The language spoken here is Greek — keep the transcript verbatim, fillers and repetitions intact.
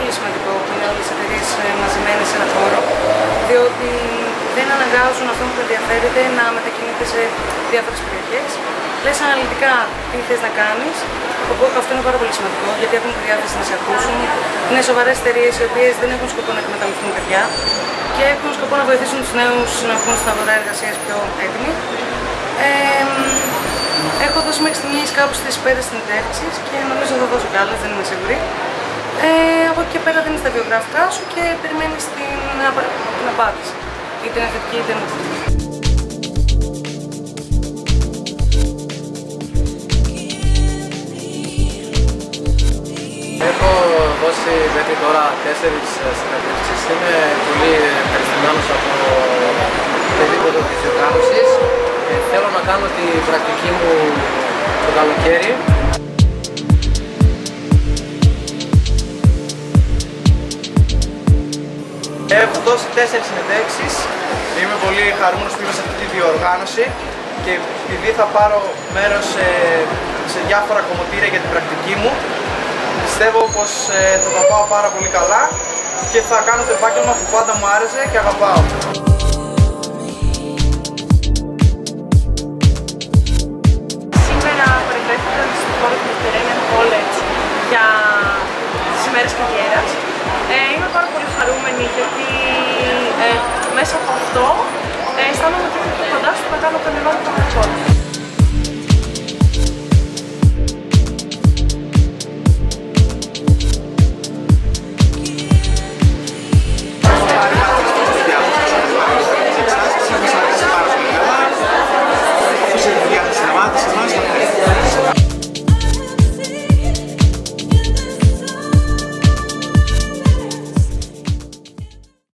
πολύ σημαντικό που είναι όλες οι εταιρείες μαζεμένες σε ένα χώρο, διότι δεν αναγκάζουν αυτόν που ενδιαφέρεται να μετακινείται σε διάφορες περιοχές. Λες αναλυτικά τι θες να κάνεις, οπότε αυτό είναι πάρα πολύ σημαντικό γιατί έχουν τη διάθεση να σε ακούσουν. Είναι σοβαρές εταιρείες οι οποίες δεν έχουν σκοπό να εκμεταλλευτούν παιδιά και έχουν σκοπό να βοηθήσουν τους νέους να βγουν στην αγορά εργασίας πιο έτοιμοι. Ε, έχω δώσει μέχρι στιγμής κάπου στις πέντε συνεντεύξεις και νομίζω θα δώσω κι άλλες, δεν είμαι σίγουρη. Ε, από εκεί και πέρα δίνεις τα βιογραφικά σου και περιμένεις την, την απάντηση, είτε είναι θετική είτε είναι αρνητική. Έχω δώσει μέχρι τώρα τέσσερις συνεντεύξεις. Είμαι πολύ ευχαριστημένος από το επίπεδο της διοργάνωσης. Ε, θέλω να κάνω την πρακτική μου το καλοκαίρι. Έχω δώσει τέσσερις συνεντεύξεις. Είμαι πολύ χαρούμενος που είμαι σε αυτή τη διοργάνωση και επειδή θα πάρω μέρος σε, σε διάφορα κομμωτήρια για την πρακτική μου, πιστεύω πως ε, θα τα πάω πάρα πολύ καλά και θα κάνω το επάγγελμα που πάντα μου άρεσε και αγαπάω. Σήμερα παρευρέθηκα στο χώρο του Mediterranean College για τις ημέρες καριέρας. Ε, είμαι πάρα πολύ χαρούμενη γιατί ε, μέσα από αυτό ε, αισθάνομαι ότι είμαι πιο κοντά στο να κάνω τον ερώτημα.